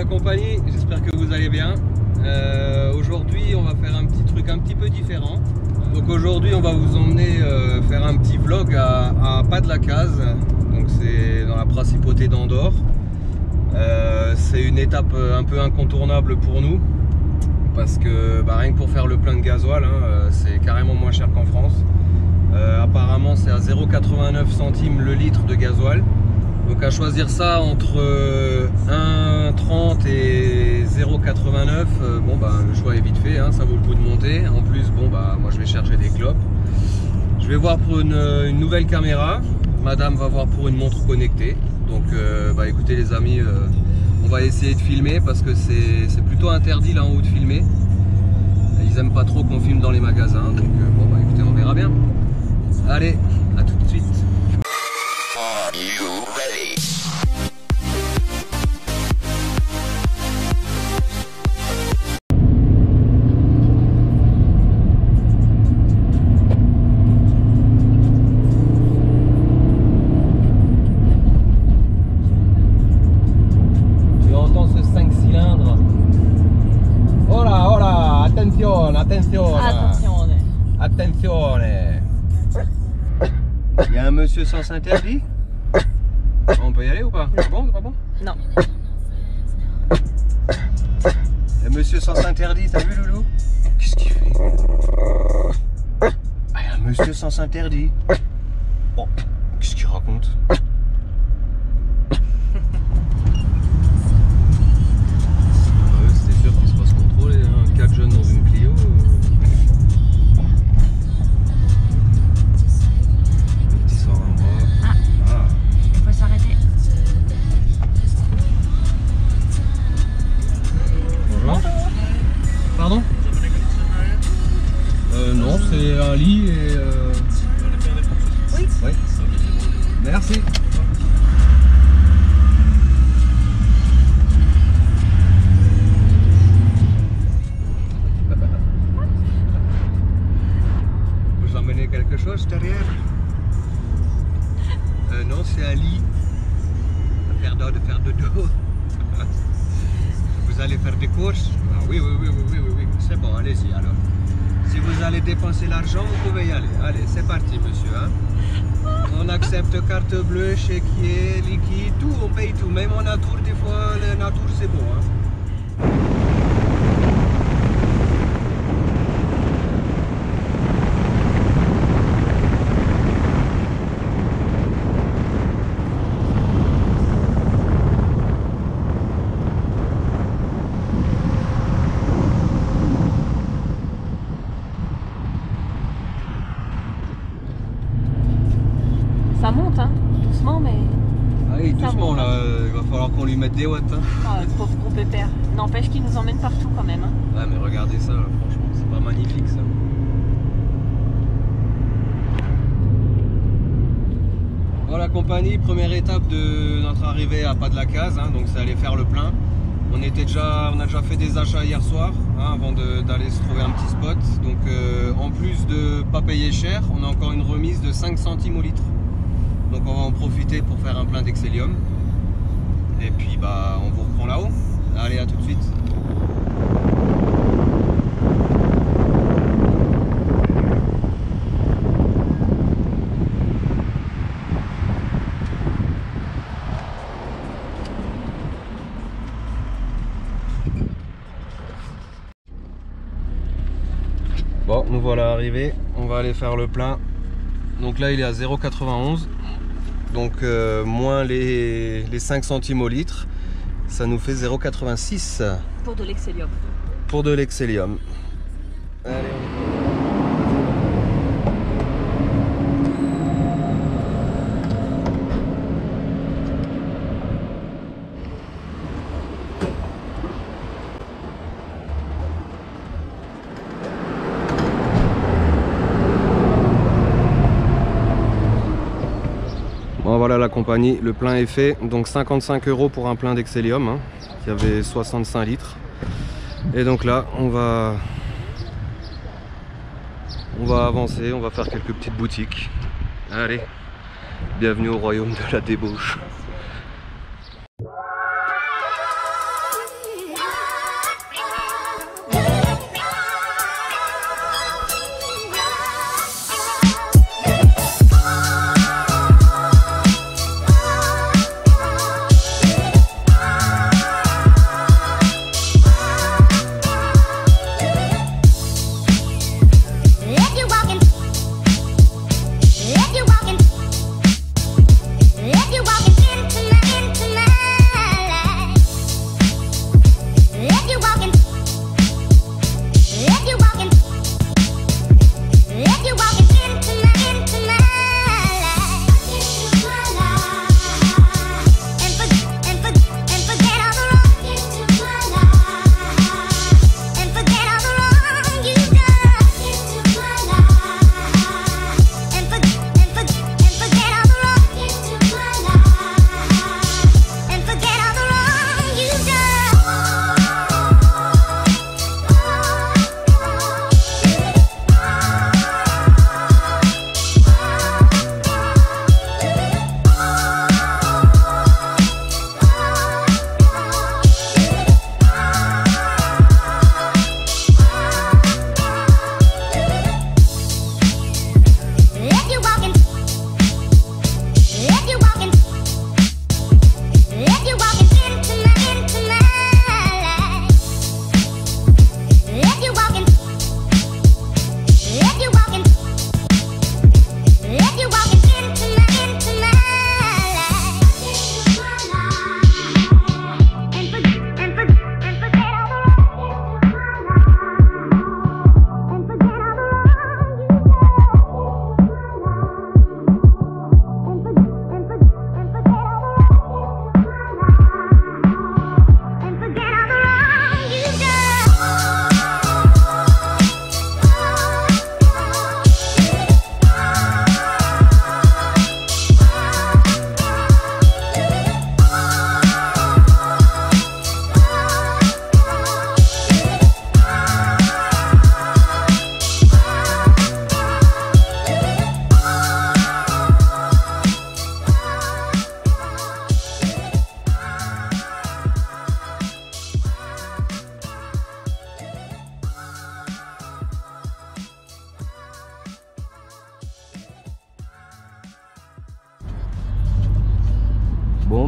compagnie, j'espère que vous allez bien. Aujourd'hui on va faire un petit truc un petit peu différent. Donc aujourd'hui on va vous emmener faire un petit vlog à Pas-de-la-Case. Donc c'est dans la principauté d'Andorre. C'est une étape un peu incontournable pour nous. Parce que rien que pour faire le plein de gasoil, c'est carrément moins cher qu'en France. Apparemment c'est à 0,89 centimes le litre de gasoil. Donc à choisir ça entre 1,30 et 0,89, le choix est vite fait, ça vaut le coup de monter. En plus moi je vais chercher des clopes. Je vais voir pour une nouvelle caméra. Madame va voir pour une montre connectée. Donc écoutez les amis, on va essayer de filmer parce que c'est plutôt interdit là en haut de filmer. Ils aiment pas trop qu'on filme dans les magasins. Donc écoutez, on verra bien. Allez, à tout de suite. Are you ready? Tu entends ce 5 cylindres? Oh là, attention, attention. Attention. Il y a un monsieur sens interdit. On peut y aller ou pas? C'est bon, c'est pas bon? Non. Le monsieur sens interdit, t'as vu Loulou? Qu'est-ce qu'il fait? Il y a un monsieur sens interdit. Oh, qu'est-ce qu'il raconte? C'était sûr qu'il se passe contrôler, 4 jeunes dans une Clio. Pardon? Non, c'est un lit et... Oui. Oui. Merci. Vous emmenez quelque chose derrière? Non, c'est un lit. De faire dodo. Vous allez faire des courses? Ah, oui, c'est bon, allez-y alors. Si vous allez dépenser l'argent, vous pouvez y aller. Allez, c'est parti monsieur. On accepte carte bleue, chéquier, liquide, tout, on paye tout. Même en nature, des fois, la nature c'est bon. Ça monte, doucement, mais... Ah oui, ça doucement monte, là, il va falloir qu'on lui mette des watts. Le pauvre gros pépère. N'empêche qu'il nous emmène partout quand même. Ouais, mais regardez ça, là, franchement, c'est pas magnifique ça. Voilà compagnie, première étape de notre arrivée à Pas-de-la-Case, donc c'est aller faire le plein. On a déjà fait des achats hier soir avant d'aller se trouver un petit spot. Donc en plus de pas payer cher, on a encore une remise de 5 centimes au litre. Donc on va en profiter pour faire un plein d'Excellium. Et puis on vous reprend là-haut. Allez, à tout de suite. Bon, nous voilà arrivés, on va aller faire le plein. Donc là il est à 0,91, donc moins les 5 centimes au litre, ça nous fait 0,86 Pour de l'Excellium. pour de l'Excellium. Allez, bon, voilà la compagnie, le plein est fait, donc 55 € pour un plein d'Excellium, qui avait 65 litres. Et donc là, on va avancer, on va faire quelques petites boutiques. Allez, bienvenue au royaume de la débauche.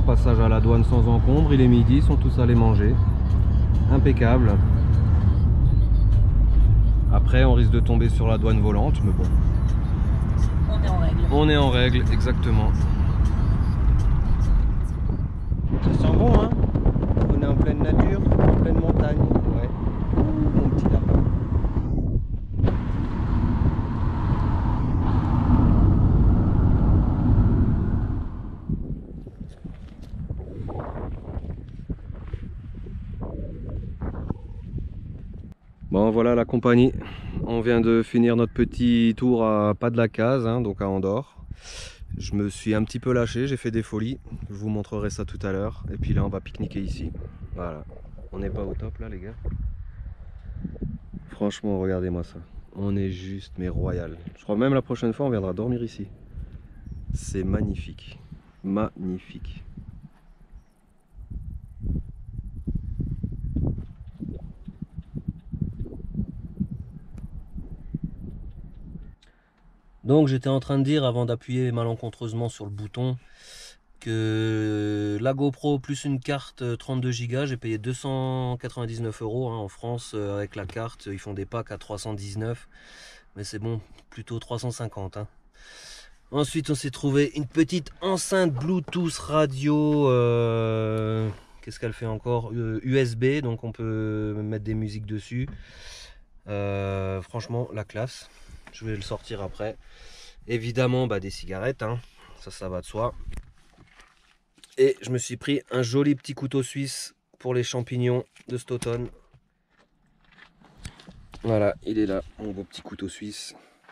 passage à la douane sans encombre. Il est midi, ils sont tous allés manger. Impeccable. Après on risque de tomber sur la douane volante, mais bon. On est en règle. On est en règle, exactement. Ça sent bon, hein? On est en pleine nature, en pleine montagne. Ouais. Mon petit lapin. Bon, voilà la compagnie. On vient de finir notre petit tour à Pas de la Case, hein, donc à Andorre. Je me suis un petit peu lâché, j'ai fait des folies. Je vous montrerai ça tout à l'heure. Et puis là, on va pique-niquer ici. Voilà. On n'est pas au top là, les gars. Franchement, regardez-moi ça. On est juste, mais royal. Je crois même la prochaine fois, on viendra dormir ici. C'est magnifique. Magnifique. Donc j'étais en train de dire avant d'appuyer malencontreusement sur le bouton que la GoPro plus une carte 32 Go, j'ai payé 299 € hein, en France avec la carte. Ils font des packs à 319, mais c'est bon, plutôt 350. Hein. Ensuite on s'est trouvé une petite enceinte Bluetooth radio, qu'est-ce qu'elle fait encore, USB, donc on peut mettre des musiques dessus. Franchement la classe. Je vais le sortir après. Évidemment des cigarettes, hein. Ça va de soi. Et je me suis pris un joli petit couteau suisse pour les champignons de cet automne. Voilà, il est là, mon beau petit couteau suisse.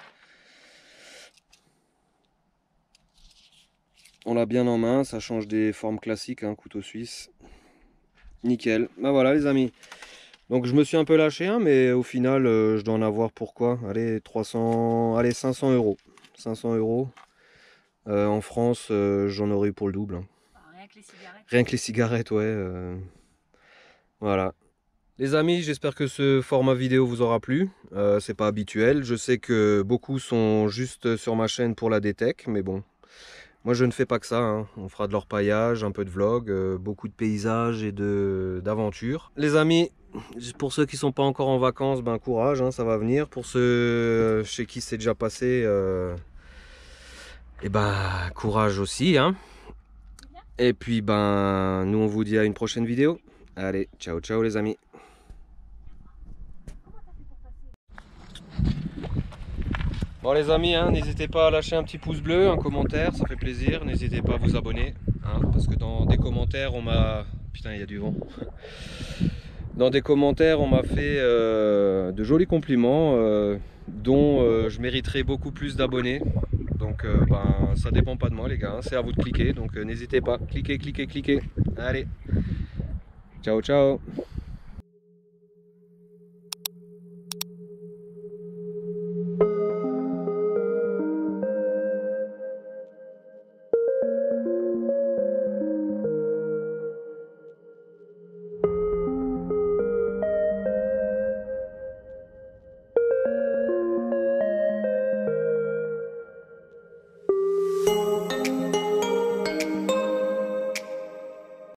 On l'a bien en main, ça change des formes classiques, hein, couteau suisse. Nickel. Ben voilà les amis. Donc je me suis un peu lâché, hein, mais au final je dois en avoir pourquoi. Allez, 300, allez 500 €. 500 €. En France, j'en aurais eu pour le double. Hein. Rien que les cigarettes. Rien que les cigarettes, ouais. Voilà. Les amis, j'espère que ce format vidéo vous aura plu. C'est pas habituel. Je sais que beaucoup sont juste sur ma chaîne pour la DTech, mais bon. Moi je ne fais pas que ça, hein. On fera de l'orpaillage, un peu de vlog, beaucoup de paysages et d'aventures. Les amis, pour ceux qui ne sont pas encore en vacances, courage, hein, ça va venir. Pour ceux chez qui c'est déjà passé, courage aussi. Hein. Et puis nous on vous dit à une prochaine vidéo. Allez, ciao ciao les amis. Bon les amis, hein, n'hésitez pas à lâcher un petit pouce bleu, un commentaire, ça fait plaisir. N'hésitez pas à vous abonner, hein, parce que dans des commentaires on m'a... Putain, il y a du vent. Dans des commentaires on m'a fait de jolis compliments, dont je mériterai beaucoup plus d'abonnés. Donc ça dépend pas de moi les gars, hein, c'est à vous de cliquer. Donc n'hésitez pas, cliquez, cliquez, cliquez. Allez, ciao ciao.